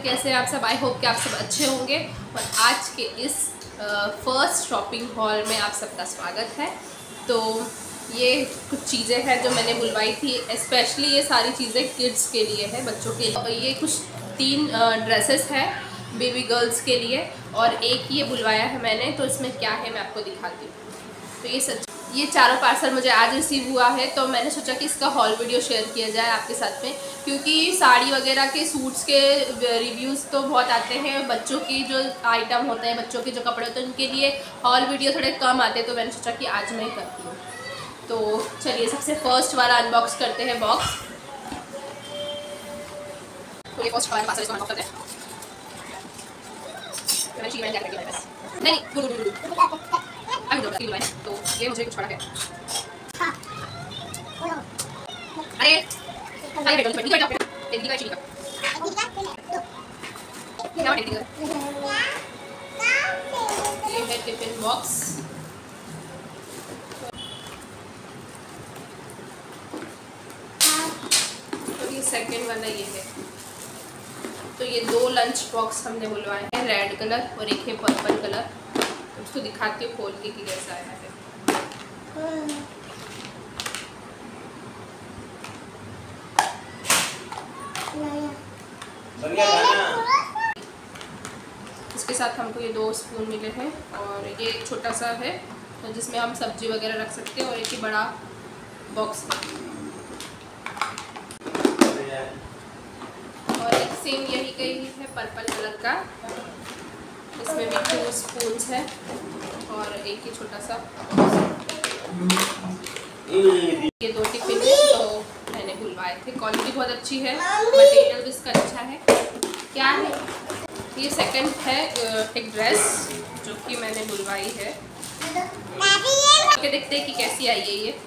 कैसे हैं आप सब। आई होप कि आप सब अच्छे होंगे। और आज के इस फर्स्ट शॉपिंग हॉल में आप सबका स्वागत है। तो ये कुछ चीज़ें हैं जो मैंने बुलवाई थी, स्पेशली ये सारी चीज़ें किड्स के लिए है, बच्चों के लिए। ये कुछ 3 ड्रेसेस हैं बेबी गर्ल्स के लिए और एक ये बुलवाया है मैंने। तो इसमें क्या है मैं आपको दिखाती हूँ। तो ये चारों पार्सल मुझे आज रिसीव हुआ है, तो मैंने सोचा कि इसका हॉल वीडियो शेयर किया जाए आपके साथ में, क्योंकि साड़ी वगैरह के सूट्स के रिव्यूज़ तो बहुत आते हैं, बच्चों की जो आइटम होते हैं, बच्चों के जो कपड़े होते हैं उनके लिए हॉल वीडियो थोड़े कम आते हैं। तो मैंने सोचा कि आज मैं ही करती हूँ। तो चलिए सबसे फर्स्ट वाला अनबॉक्स करते हैं बॉक्स। तो ये फर्स्ट वाला पार्सल अनबॉक्स करते हैं। तो ये मुझे कुछ पड़ा है। अरे ये है टिफिन बॉक्स। तो ये सेकंड वाला ये है। तो ये 2 लंच बॉक्स हमने बुलवाए हैं, रेड कलर और एक है पर्पल कलर। उसको दिखाती हूँ खोल के कि कैसा आया है। इसके साथ हमको ये 2 स्पून मिले हैं और ये छोटा सा है तो जिसमें हम सब्जी वगैरह रख सकते हैं, और एक ही बड़ा बॉक्स है। और एक सेम यही का ही है पर्पल कलर का, इसमें भी 2 स्पून्स है और एक ही छोटा सा। ये 2 टिफिन है तो मैंने बुलवाए थे। क्वालिटी बहुत अच्छी है, मटेरियल भी इसका अच्छा है। क्या है ये सेकंड है एक ड्रेस जो कि मैंने बुलवाई है। तो देखते हैं कि कैसी आई है ये।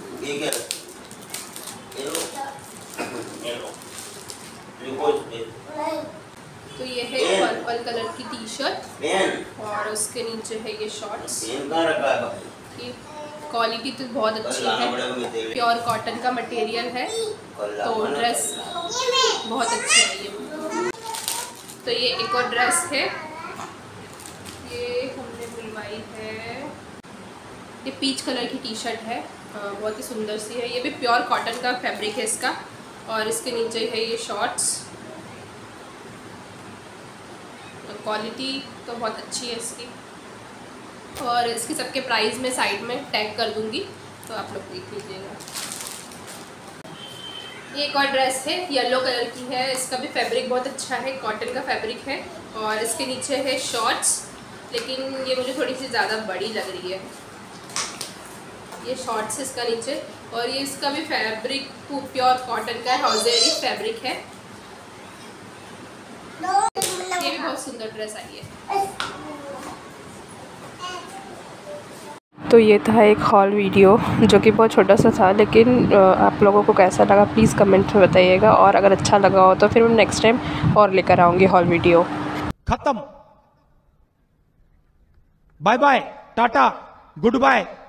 तो ये है पर्पल कलर की टी शर्ट और उसके नीचे है ये शॉर्ट्स। क्वालिटी तो बहुत अच्छी है, प्योर कॉटन का मटेरियल है, तो ड्रेस बहुत अच्छी है ये। तो ये एक और ड्रेस है, ये हमने बुलवाई है। ये पीच कलर की टी शर्ट है, बहुत ही सुंदर सी है। ये भी प्योर कॉटन का फैब्रिक है इसका, और इसके नीचे है ये शॉर्ट्स। तो क्वालिटी तो बहुत अच्छी है इसकी, और इसकी सबके प्राइस में साइड में टैग कर दूंगी, तो आप लोग देख लीजिएगा। ये एक और ड्रेस है, येलो कलर की है। इसका भी फैब्रिक बहुत अच्छा है, कॉटन का फैब्रिक है, और इसके नीचे है शॉर्ट्स, लेकिन ये मुझे थोड़ी सी ज़्यादा बड़ी लग रही है। ये शॉर्ट्स है इसका नीचे, और ये इसका भी फैब्रिक प्योर कॉटन का है, हॉजेरी फैब्रिक है। ये भी बहुत सुंदर ड्रेस आई है। तो ये था एक हॉल वीडियो जो कि बहुत छोटा सा था, लेकिन आप लोगों को कैसा लगा प्लीज़ कमेंट में बताइएगा, और अगर अच्छा लगा हो तो फिर मैं नेक्स्ट टाइम और लेकर आऊँगी हॉल वीडियो। खत्म, bye bye, tata, good bye.